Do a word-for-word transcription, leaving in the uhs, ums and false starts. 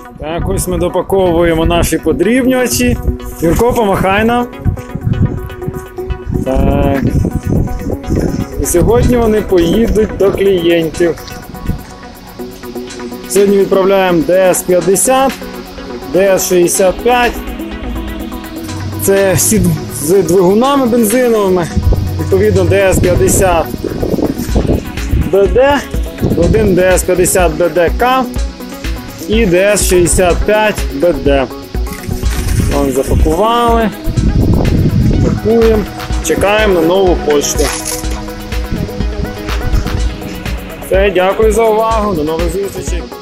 Так, ось ми допаковуємо наші подрібнювачі. Юрко, помахай нам. Так. І сьогодні вони поїдуть до клієнтів. Сьогодні відправляємо Д С п'ятдесят, Д С шістдесят п'ять. Це всі з двигунами бензиновими. Відповідно, Д С п'ятдесят Б Д, один Д С п'ятдесят Б Д К і Д С шістдесят п'ять Б Д. Вон запакували. Пакуємо. Чекаємо на нову пошту. Все, дякую за увагу. До нових зустрічей.